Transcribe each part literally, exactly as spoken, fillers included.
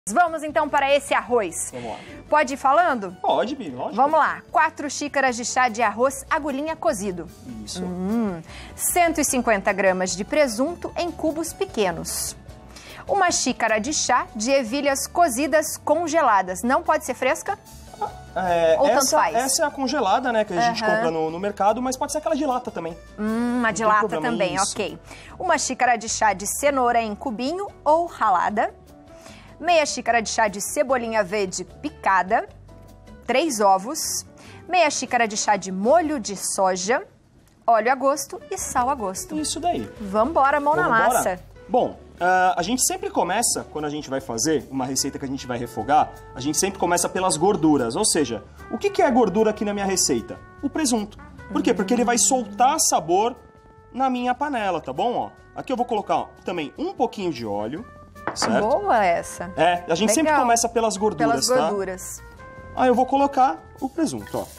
Vamos então para esse arroz. Vamos lá. Pode ir falando? Pode, Bi, lógico. Vamos lá. quatro xícaras de chá de arroz agulhinha cozido. Isso. Hum, cento e cinquenta gramas de presunto em cubos pequenos. Uma xícara de chá de ervilhas cozidas congeladas. Não pode ser fresca? É, Ou essa, tanto faz? Essa é a congelada, né, que a gente Uhum. compra no, no mercado, mas pode ser aquela de lata também. Hum, uma de Não tem lata problema, também, isso. ok. Uma xícara de chá de cenoura em cubinho ou ralada. Meia xícara de chá de cebolinha verde picada. Três ovos. Meia xícara de chá de molho de soja. Óleo a gosto e sal a gosto. Isso daí. Vambora, mão na Vamos massa. embora? Bom, uh, a gente sempre começa, quando a gente vai fazer uma receita que a gente vai refogar, a gente sempre começa pelas gorduras. Ou seja, o que, que é gordura aqui na minha receita? O presunto. Por quê? Porque ele vai soltar sabor na minha panela, tá bom? Ó, aqui eu vou colocar ó, também um pouquinho de óleo, certo? Boa essa. É, a gente Legal. sempre começa pelas gorduras, Pelas tá? gorduras. Aí eu vou colocar o presunto, ó.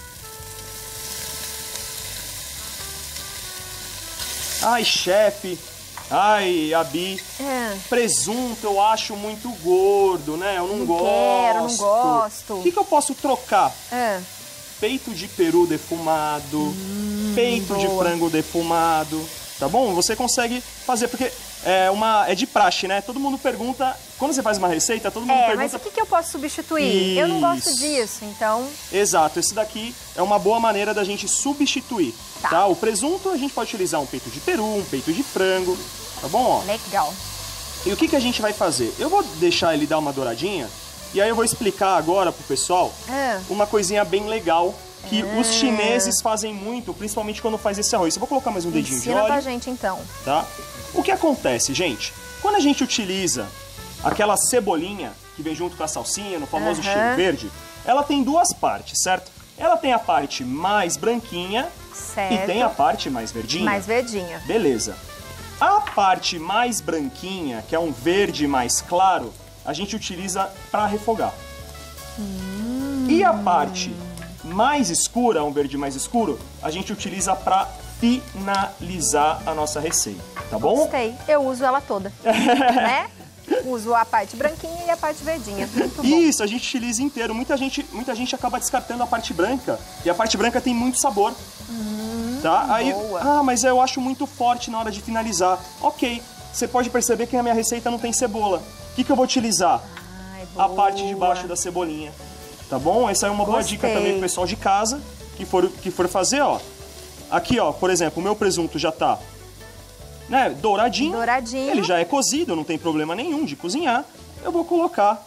Ai, chefe. Ai, Abi. É. Presunto eu acho muito gordo, né? Eu não, Não gosto. quero, não gosto. O que, que eu posso trocar? É. Peito de peru defumado, Hum, peito de boa. frango defumado, tá bom? Você consegue fazer, porque é, uma, é de praxe, né? Todo mundo pergunta, quando você faz uma receita, todo mundo É, pergunta... mas o que, que eu posso substituir? Eu não gosto Isso. disso, então... Exato, esse daqui é uma boa maneira da gente substituir, Tá. tá? O presunto a gente pode utilizar um peito de peru, um peito de frango, tá bom? Ó. Legal. E o que, que a gente vai fazer? Eu vou deixar ele dar uma douradinha e aí eu vou explicar agora pro pessoal É. uma coisinha bem legal que os chineses fazem muito, principalmente quando faz esse arroz. Eu vou colocar mais um dedinho Ensina de óleo, pra gente, então. tá? O que acontece, gente? Quando a gente utiliza aquela cebolinha que vem junto com a salsinha, no famoso Aham. cheiro verde, ela tem duas partes, certo? Ela tem a parte mais branquinha Certo. e tem a parte mais verdinha. Mais verdinha. Beleza. A parte mais branquinha, que é um verde mais claro, a gente utiliza para refogar. Hum. E a parte mais escura, um verde mais escuro, a gente utiliza para finalizar a nossa receita, tá bom? Gostei. Eu uso ela toda. Né? Uso a parte branquinha e a parte verdinha. Muito bom. Isso, a gente utiliza inteiro. Muita gente, muita gente acaba descartando a parte branca, e a parte branca tem muito sabor. Tá? Aí, boa. ah, mas eu acho muito forte na hora de finalizar. Ok, você pode perceber que na minha receita não tem cebola. O que, que eu vou utilizar? Ai, A boa. parte de baixo da cebolinha. Tá bom? Essa é uma boa Gostei. dica também pro pessoal de casa que for, que for fazer, ó. Aqui, ó, por exemplo, o meu presunto já tá, né, douradinho. Douradinho. Ele já é cozido, não tem problema nenhum de cozinhar. Eu vou colocar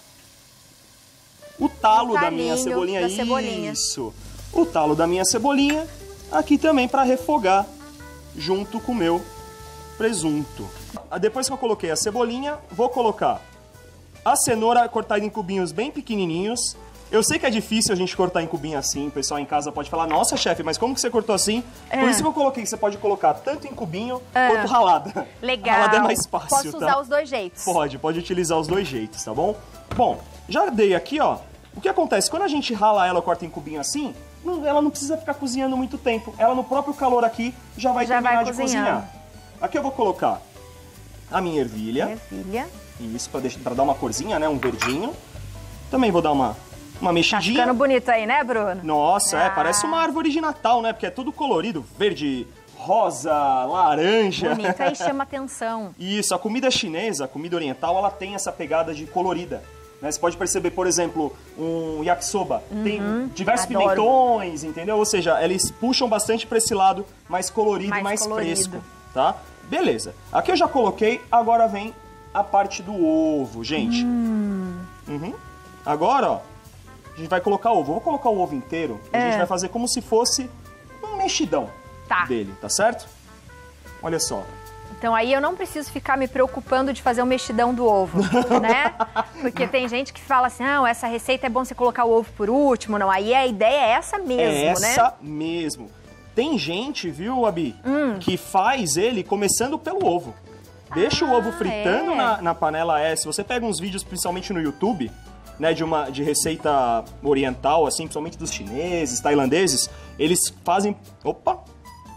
o talo O da minha talinho cebolinha. da cebolinha. Isso. O talo da minha cebolinha aqui também para refogar junto com o meu presunto. Depois que eu coloquei a cebolinha, vou colocar a cenoura cortada em cubinhos bem pequenininhos. Eu sei que é difícil a gente cortar em cubinho assim, o pessoal em casa pode falar, nossa, chefe, mas como que você cortou assim? É. Por isso que eu coloquei que você pode colocar tanto em cubinho É. quanto ralada. Legal. Ralada é mais fácil, Posso tá? usar os dois jeitos. Pode, pode utilizar os dois jeitos, tá bom? Bom, já dei aqui, ó. O que acontece? Quando a gente rala ela, corta em cubinho assim, não- ela não precisa ficar cozinhando muito tempo. Ela no próprio calor aqui já vai Já terminar vai de cozinhando. cozinhar. Aqui eu vou colocar a minha ervilha. Ervilha. Isso, pra, deixar, pra dar uma corzinha, né? Um verdinho. Também vou dar uma, uma Tá mexidinha. ficando bonito aí, né, Bruno? Nossa, é, Ah. parece uma árvore de Natal, né? Porque é tudo colorido, verde, rosa, laranja. Bonito, aí chama atenção. Isso, a comida chinesa, a comida oriental, ela tem essa pegada de colorida. Né? Você pode perceber, por exemplo, um yakisoba. Tem diversos adoro. pimentões, entendeu? Ou seja, eles puxam bastante para esse lado mais colorido Mais e mais colorido. fresco, tá? Beleza. Aqui eu já coloquei, agora vem a parte do ovo, gente. Uhum. Agora, ó, a gente vai colocar ovo. Eu vou colocar o ovo inteiro e a É. gente vai fazer como se fosse um mexidão Tá. dele, tá certo? Olha só. Então aí eu não preciso ficar me preocupando de fazer o mexidão do ovo, né? Porque tem gente que fala assim, não, essa receita é bom você colocar o ovo por último. Não, aí a ideia é essa mesmo, É essa né? mesmo. Tem gente, viu, Abi, Hum. que faz ele começando pelo ovo. Deixa o ovo fritando é? na, na panela S. Se você pega uns vídeos, principalmente no YouTube, né, de uma de receita oriental, assim, principalmente dos chineses, tailandeses, eles fazem... Opa!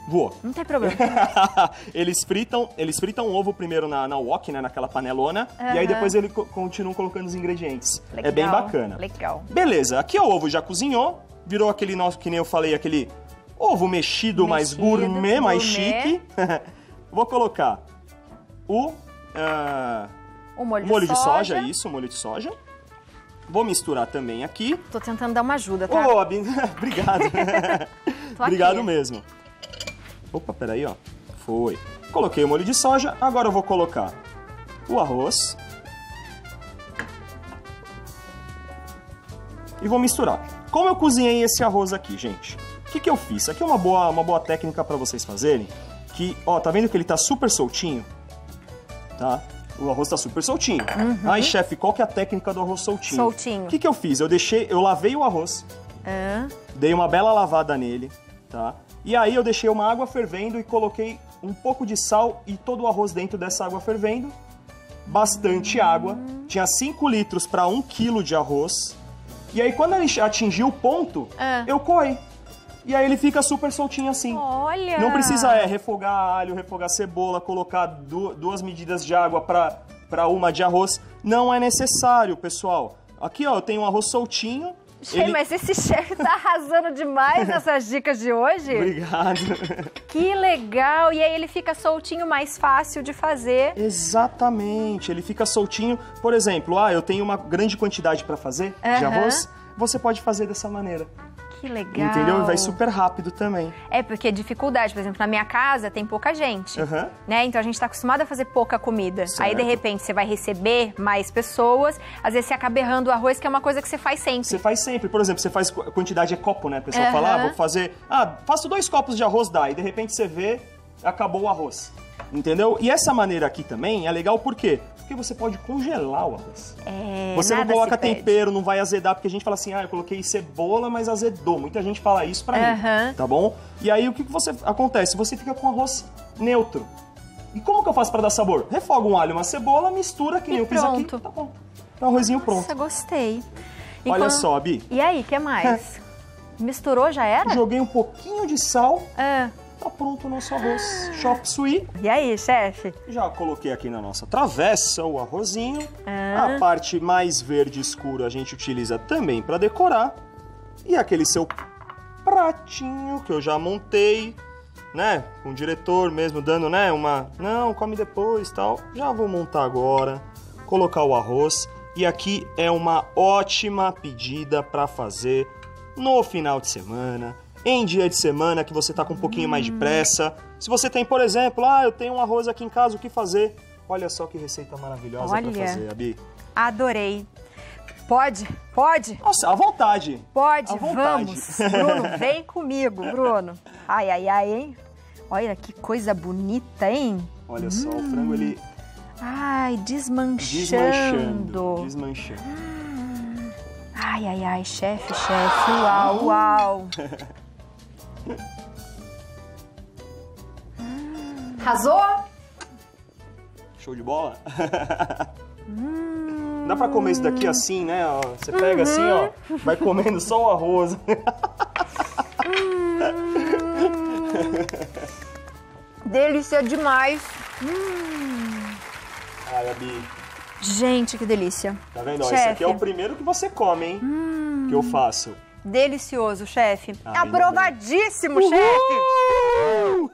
Voou. Não tem problema. eles fritam, eles fritam o ovo primeiro na, na wok, né, naquela panelona, Uhum. e aí depois eles co continuam colocando os ingredientes. Legal, é bem bacana. Legal. Beleza, aqui o ovo já cozinhou, virou aquele nosso, que nem eu falei, aquele ovo mexido, mais Mexido, gourmet, mais gourmet. chique. Vou colocar o, uh, O molho, molho de de soja. soja, isso, molho de soja. Vou misturar também aqui. Tô tentando dar uma ajuda, tá? Ô, Abi, obrigado. Tô Obrigado aqui. mesmo. Opa, peraí, ó. Foi. Coloquei o molho de soja, agora eu vou colocar o arroz. E vou misturar. Como eu cozinhei esse arroz aqui, gente? O que, que eu fiz? Isso aqui é uma boa, uma boa técnica pra vocês fazerem. Que, ó, tá vendo que ele tá super soltinho? Tá? O arroz tá super soltinho. Uhum. Ai, chefe, qual que é a técnica do arroz soltinho? Soltinho. O que, que eu fiz? Eu deixei, eu lavei o arroz, Ah, dei uma bela lavada nele, tá? E aí eu deixei uma água fervendo e coloquei um pouco de sal e todo o arroz dentro dessa água fervendo. Bastante água. Tinha cinco litros para um quilo de arroz. E aí quando ele atingiu o ponto, Ah. eu coei. E aí ele fica super soltinho assim. olha! Não precisa é, refogar alho, refogar cebola, colocar du duas medidas de água para uma de arroz. Não é necessário, pessoal. Aqui, ó, eu tenho um arroz soltinho. Gente, ele- mas esse chefe tá arrasando demais nessas dicas de hoje. Obrigado. Que legal! E aí ele fica soltinho, mais fácil de fazer. Exatamente, ele fica soltinho. Por exemplo, ah, eu tenho uma grande quantidade para fazer de Aham. arroz. Você pode fazer dessa maneira. Que legal! Entendeu? E vai super rápido também. É, porque dificuldade, por exemplo, na minha casa tem pouca gente, Aham. né? Então a gente tá acostumado a fazer pouca comida. Certo. Aí, de repente, você vai receber mais pessoas, às vezes você acaba errando o arroz, que é uma coisa que você faz sempre. Você faz sempre, por exemplo, você faz qu- quantidade é copo, né? O pessoal Aham. fala, ah, vou fazer, ah, faço dois copos de arroz, dá. E de repente você vê, acabou o arroz. Entendeu? E essa maneira aqui também é legal por quê? Porque você pode congelar o arroz. É, Você não nada coloca se perde. tempero, não vai azedar, porque a gente fala assim, ah, eu coloquei cebola, mas azedou. Muita gente fala isso pra Aham. mim, tá bom? E aí o que que você acontece? Você fica com arroz neutro. E como que eu faço pra dar sabor? Refoga um alho, uma cebola, mistura que nem E eu fiz aqui, pronto. tá bom. É um arrozinho pronto. Nossa, gostei. E Olha quando- só, Bi. E aí, o que mais? Misturou, já era? Joguei um pouquinho de sal, Ah. tá pronto o nosso arroz chop suey. E aí, chefe? Já coloquei aqui na nossa travessa o arrozinho. Ah. A parte mais verde escura a gente utiliza também para decorar. E aquele seu pratinho que eu já montei, né? Com o diretor mesmo dando, né? Uma, não, come depois, tal. Já vou montar agora, colocar o arroz. E aqui é uma ótima pedida para fazer no final de semana. Em dia de semana que você tá com um pouquinho mais de pressa. Se você tem, por exemplo, ah, eu tenho um arroz aqui em casa, o que fazer? Olha só que receita maravilhosa Olha. pra fazer, Abi. Adorei. Pode? Pode? Nossa, à vontade. Pode, À vontade. vamos. Bruno, vem comigo, Bruno. Ai, ai, ai, hein? Olha que coisa bonita, hein? Olha só, o frango ele Ai, desmanchando. desmanchando, desmanchando. Ai, ai, ai, chefe, chefe. Uau, uau. Arrasou? Show de bola? Dá pra comer isso daqui assim, né? Ó, você pega assim, ó, vai comendo só o arroz. Delícia demais. Ai, Abi, Gente, que delícia. tá vendo? Ó, esse aqui é Chefe. o primeiro que você come, hein? Que eu faço. Delicioso, chefe. Ah, ainda Aprovadíssimo, chefe. Uhul!